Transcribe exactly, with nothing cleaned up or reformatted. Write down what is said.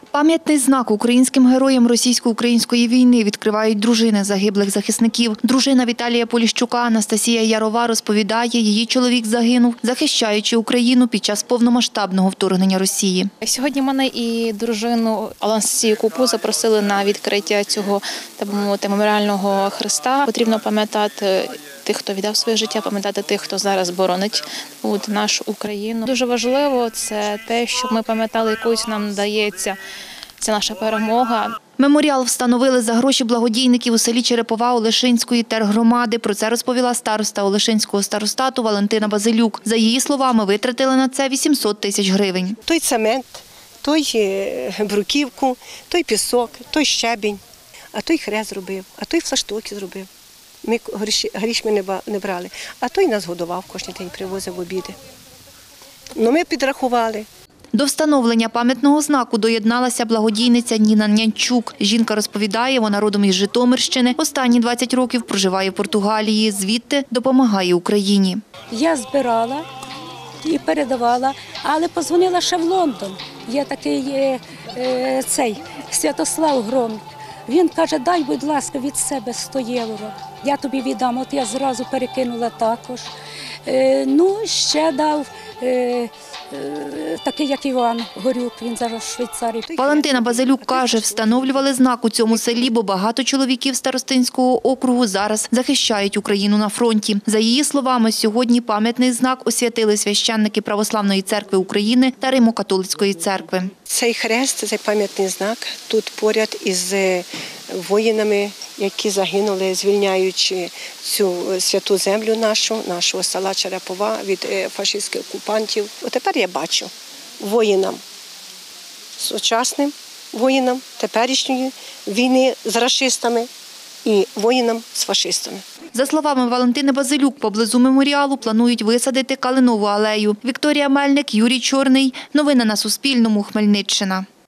Пам'ятний знак українським героям російсько-української війни відкривають дружини загиблих захисників. Дружина Віталія Поліщука Анастасія Ярова розповідає, її чоловік загинув, захищаючи Україну під час повномасштабного вторгнення Росії. Сьогодні мене і дружину Анастасію Купу запросили на відкриття цього, так би мовити, меморіального хреста. Потрібно пам'ятати тих, хто віддав своє життя, пам'ятати тих, хто зараз боронить от, нашу Україну. Дуже важливо це те, щоб ми пам'ятали, якусь нам дається ця наша перемога. Меморіал встановили за гроші благодійників у селі Черепова Олешинської тергромади. Про це розповіла староста Олешинського старостату Валентина Базилюк. За її словами, витратили на це вісімсот тисяч гривень. Той цемент, той бруківку, той пісок, той щебінь, а той хрест зробив, а той флаштоки зробив. Ми гріш ми не брали, а той нас годував, кожен день привозив обіди. Ну, ми підрахували. До встановлення пам'ятного знаку доєдналася благодійниця Ніна Нянчук. Жінка розповідає, вона родом із Житомирщини. Останні двадцять років проживає в Португалії. Звідти допомагає Україні. Я збирала і передавала, але позвонила ще в Лондон. Є такий е, цей Святослав Гром. Він каже, дай, будь ласка, від себе сто євро. Я тобі віддам. От я зразу перекинула також. Е, ну, ще дав е, е, такий, як Іван Горюк, він зараз в Швейцарії. Валентина Базилюк каже, встановлювали знак у цьому селі, бо багато чоловіків Старостинського округу зараз захищають Україну на фронті. За її словами, сьогодні пам'ятний знак освятили священники Православної церкви України та Римо-католицької церкви. Цей хрест, цей пам'ятний знак тут поряд із воїнами, які загинули, звільняючи цю святу землю нашу, нашого села Черепова від фашистських окупантів. От тепер я бачу воїнам, сучасним воїнам теперішньої війни з рашистами і воїнам з фашистами. За словами Валентини Базилюк, поблизу меморіалу планують висадити калинову алею. Вікторія Мельник, Юрій Чорний. Новини на Суспільному. Хмельниччина.